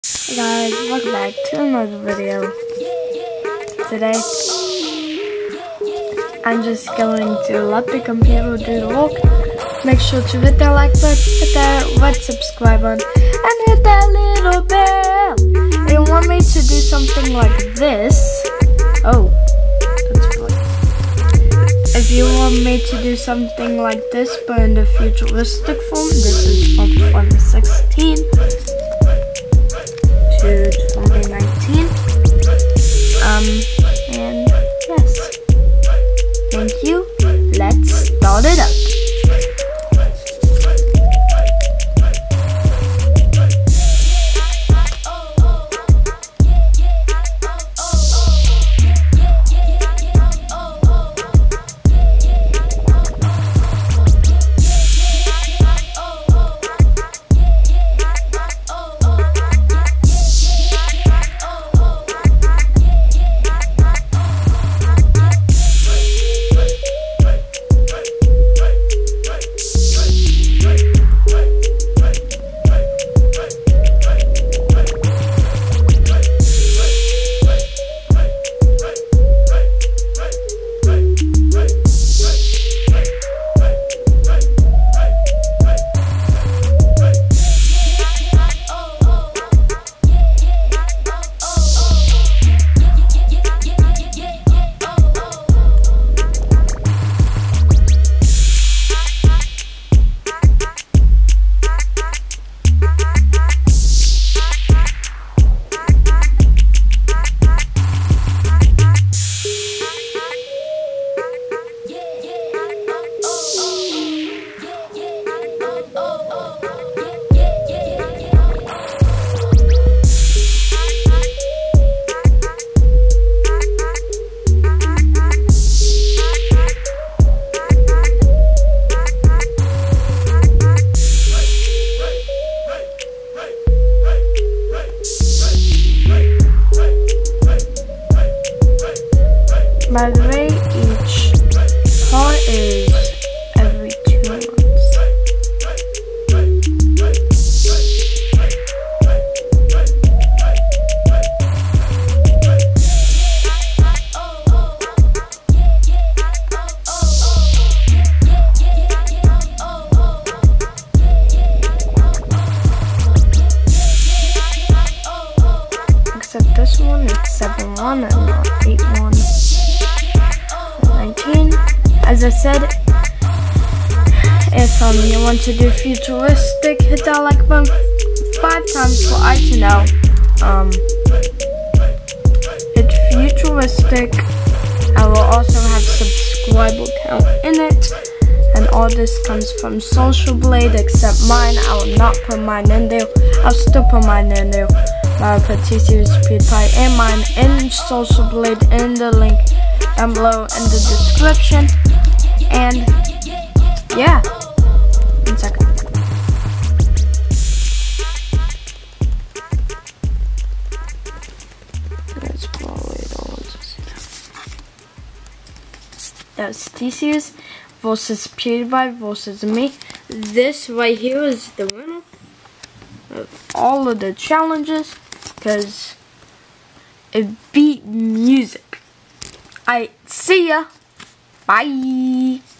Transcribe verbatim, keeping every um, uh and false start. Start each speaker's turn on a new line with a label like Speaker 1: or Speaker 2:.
Speaker 1: Hey guys, welcome back to another video. Today, I'm just going to let the computer do the work. Make sure to hit that like button, hit that red subscribe button, and hit that little bell. If you want me to do something like this, oh, that's funny. If you want me to do something like this, but in the futuristic form, this is from twenty sixteen. To twenty nineteen, um, and yes, thank you, let's start it up. By the way, each part is every two months. Except this one, it's seven one and not eight one. nineteen. As I said, if um you want to do futuristic, hit that like button five times for I to know. Um, it's futuristic. I will also have subscriber count in it, and all this comes from Social Blade except mine. I will not put mine in there. I'll still put mine in there. I'll put T Series, PewDiePie, and mine in Social Blade in the link down below in the description. And yeah, one second. That's probably the ones I see. That's T Series versus PewDiePie versus me. This right here is the winner of all of the challenges because it beat music. I see ya. Bye.